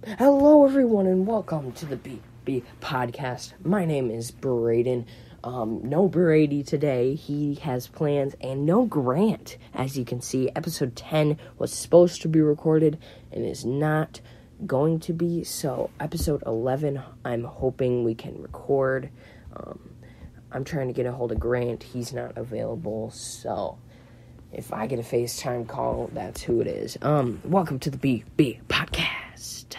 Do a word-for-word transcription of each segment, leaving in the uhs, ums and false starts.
Hello, everyone, and welcome to the B B podcast. My name is Braden. Um, no Brady today. He has plans, and no Grant. As you can see, episode ten was supposed to be recorded and is not going to be. So, episode eleven, I'm hoping we can record. Um, I'm trying to get a hold of Grant. He's not available, so if I get a FaceTime call, that's who it is. Um, welcome to the B B podcast.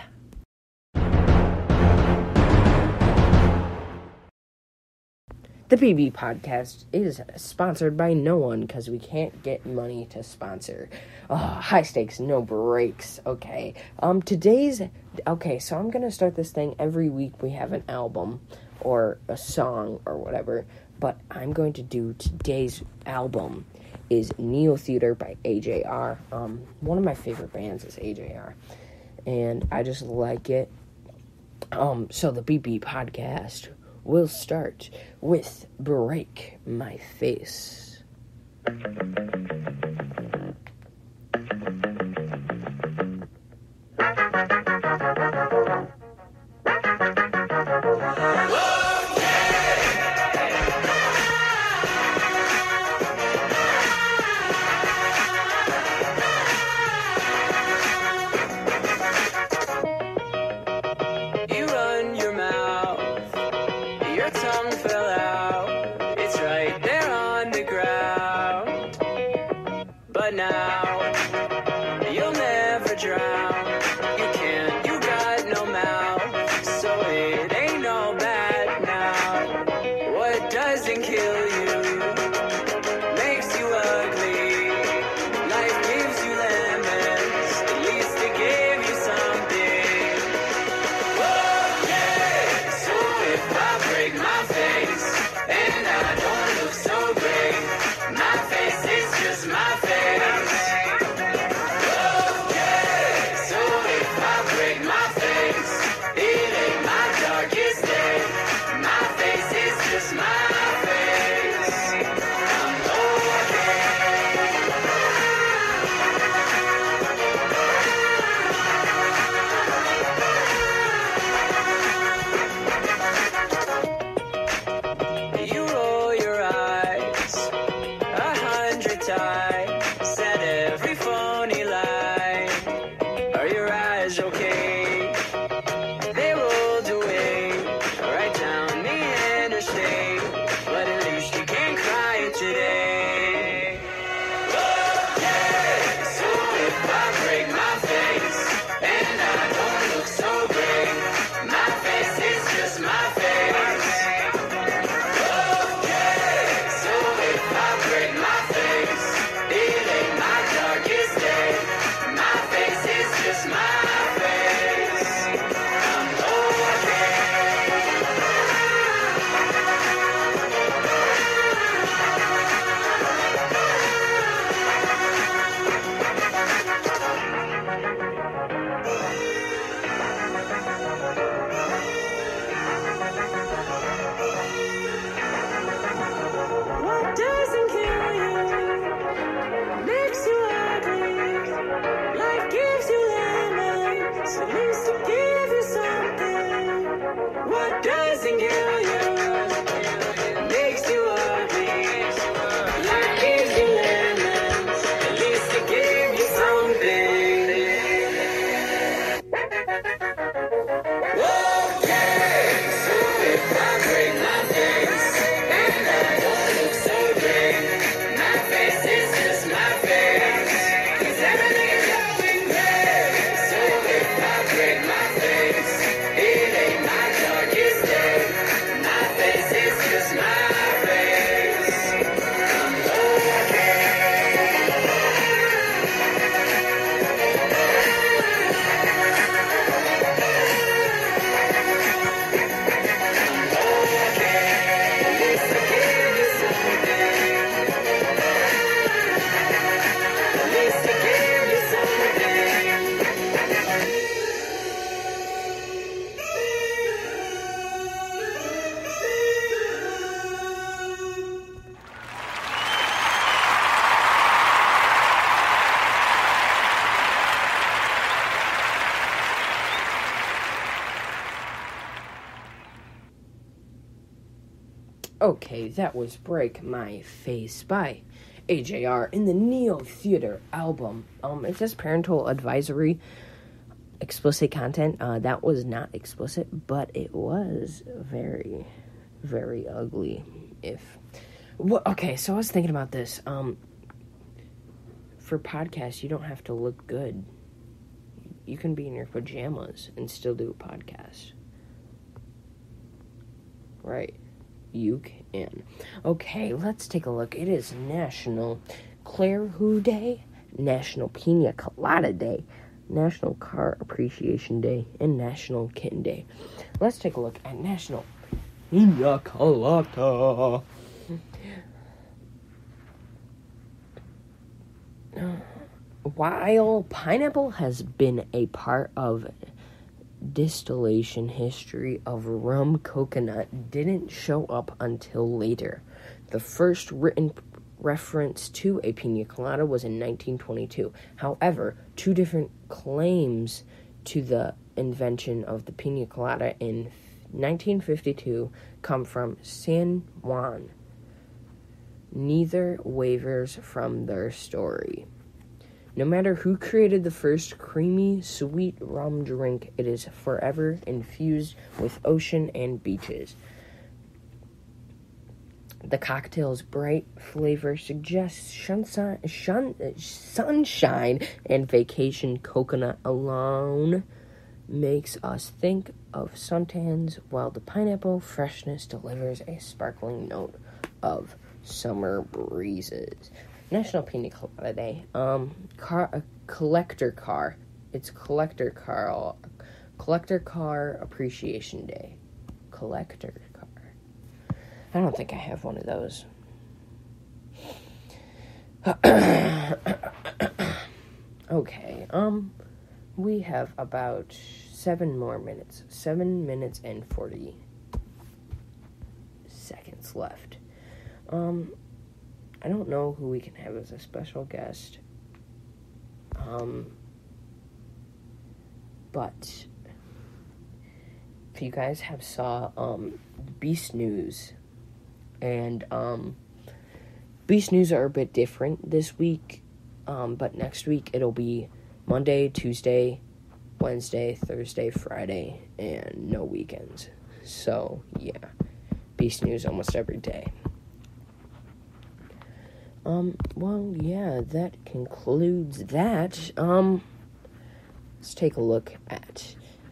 The B B podcast is sponsored by no one because we can't get money to sponsor. Oh, high stakes, no breaks. Okay. Um, today's okay. So I'm gonna start this thing every week. We have an album or a song or whatever, but I'm going to do today's album is Neo Theater by A J R. Um, one of my favorite bands is A J R, and I just like it. Um, so the B B podcast will start with Break My Face. Okay, that was Break My Face by A J R in the Neo Theater album. Um, it says parental advisory, explicit content. Uh, that was not explicit, but it was very, very ugly. If, well, okay, so I was thinking about this. Um, for podcasts, you don't have to look good. You can be in your pajamas and still do a podcast. Right. You can. Okay, let's take a look. It is National Claire Who Day, National Pina Colada Day, National Car Appreciation Day, and National Kitten Day. Let's take a look at National Pina Colada. While pineapple has been a part of distillation history of rum, coconut didn't show up until later. The first written reference to a pina colada was in nineteen twenty-two. However, two different claims to the invention of the pina colada in nineteen fifty-two come from San Juan. Neither wavers from their story. No matter who created the first creamy, sweet rum drink, it is forever infused with ocean and beaches. The cocktail's bright flavor suggests sunshine, shun, sunshine and vacation. Coconut alone makes us think of suntans, while the pineapple freshness delivers a sparkling note of summer breezes. National Pina Colada Day. Um, car, a collector car. It's collector car, collector car appreciation day. Collector car. I don't think I have one of those. Okay. Um, we have about seven more minutes. Seven minutes and forty seconds left. Um. I don't know who we can have as a special guest. Um, but if you guys have saw um, Beast News, and um, Beast News are a bit different this week, um, but next week it'll be Monday, Tuesday, Wednesday, Thursday, Friday, and no weekends. So, yeah, Beast News almost every day. Um, well, yeah, that concludes that. Um, let's take a look at,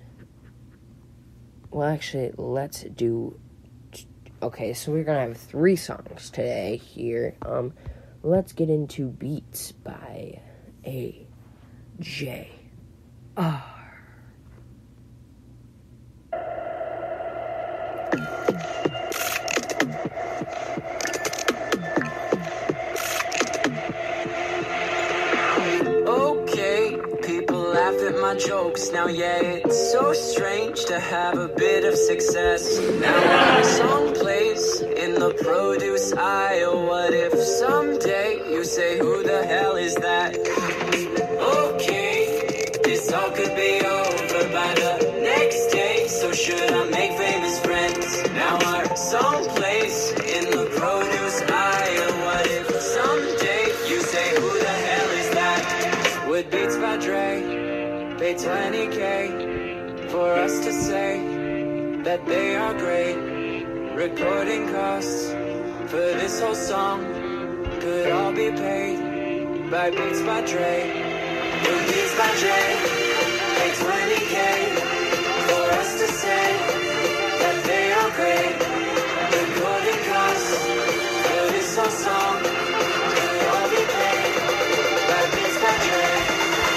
well, actually, let's do, okay, so we're gonna have three songs today here. Um, let's get into Beats by A J R. My jokes now, yeah, it's so strange to have a bit of success. Now I'm someplace in the produce aisle. What if someday you say, who the hell is that? Okay, this all could be over by the next day. So should I make famous friends? Now I'm someplace in the produce aisle. What if someday you say, who the hell is that? Would Beats by Dre pay twenty K for us to say that they are great? Recording costs for this whole song could all be paid by Beats by Dre. Would Beats by Dre pay twenty K for us to say that they are great? Recording costs for this whole song could all be paid by Beats by Dre.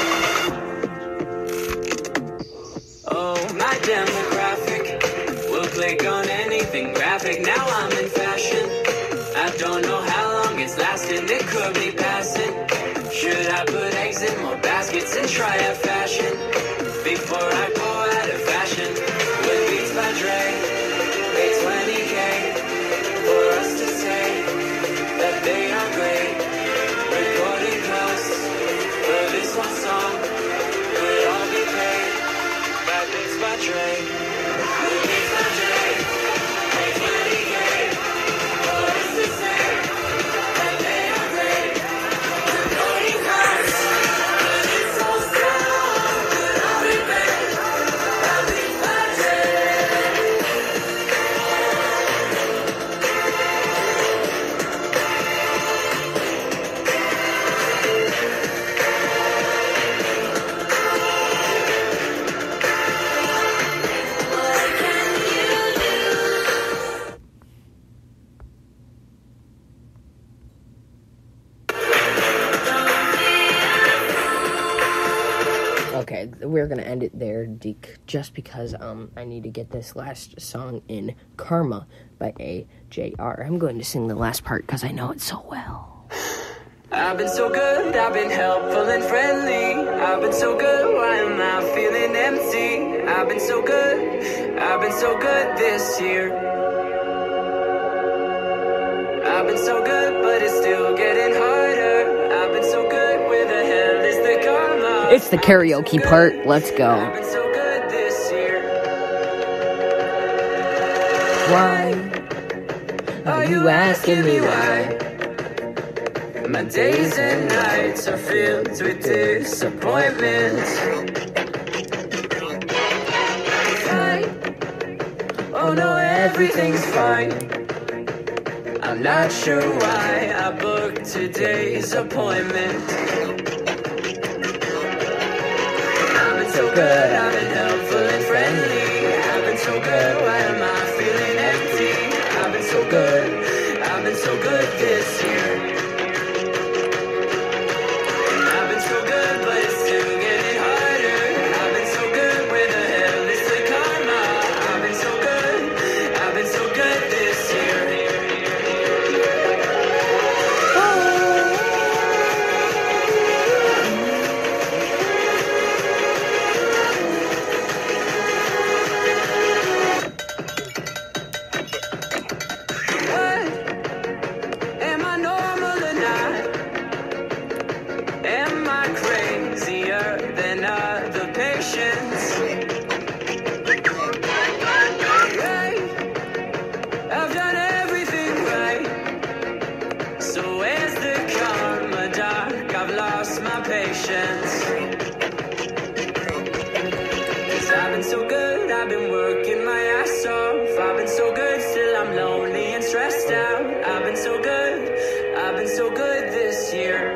My demographic will click on anything graphic. Now I'm in fashion. I don't know how long it's lasting. It could be passing. Should I put eggs in more baskets and try out fashion before I go out of fashion? With Beats by Dre, pay twenty K for us to say that they are great. Recording costs for this one song could all be paid by Beats by Dre. Beats by Dre, pay twenty K we're going to end it there dec- just because um I need to get this last song in, Karma by A J R. I'm going to sing the last part because I know it so well. I've been so good, I've been helpful and friendly. I've been so good, why am I feeling empty? I've been so good, I've been so good this year. I've been so good, but it's still getting harder. I've been so good, where the hell is the karma? It's the karaoke so part, let's go. I've been so good this year. Why are you asking me why? My days and nights are filled with disappointment. Fine. Oh no, everything's fine. I'm not sure why I booked today's appointment. I've been so good, I've been helpful and friendly. I've been so good, why am I feeling empty? I've been so good, I've been so good this year. I've been so good, I've been working my ass off. I've been so good, still I'm lonely and stressed out. I've been so good, I've been so good this year.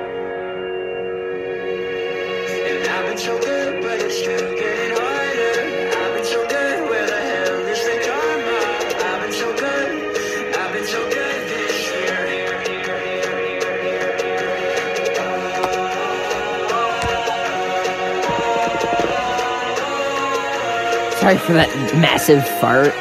And I've been so good, but it's still getting harder. I've been so good, where the hell is the karma? I've been so good, I've been so good this year. Sorry for that massive fart.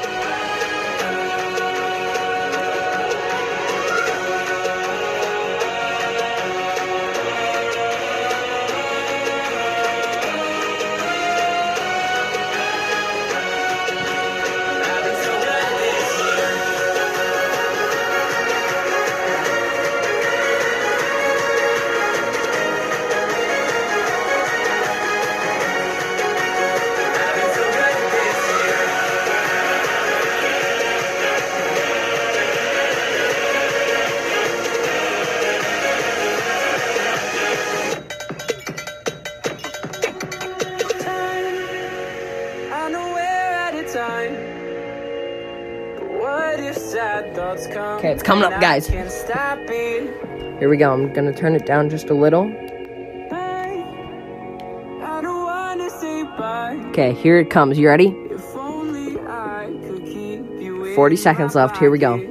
Okay, it's coming up, guys. Here we go. I'm gonna turn it down just a little. Okay, here it comes. You ready? forty seconds left. Here we go.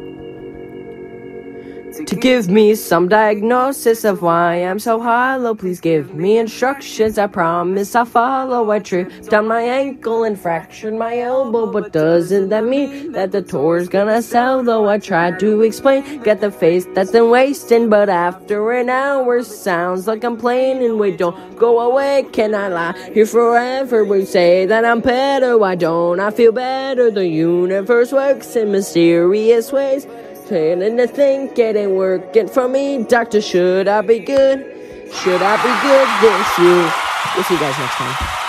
To give me some diagnosis of why I'm so hollow, please give me instructions. I promise I'll follow. I tripped on my ankle and fractured my elbow, but doesn't that mean that the tour's gonna sell? Though I tried to explain, got the face that's been wasting, but after an hour sounds like I'm playing. And wait, don't go away, can I lie here forever? We say that I'm better, why don't I feel better? The universe works in mysterious ways. Trying to think it ain't working for me. Doctor, should I be good? Should I be good this year? We'll see you guys next time.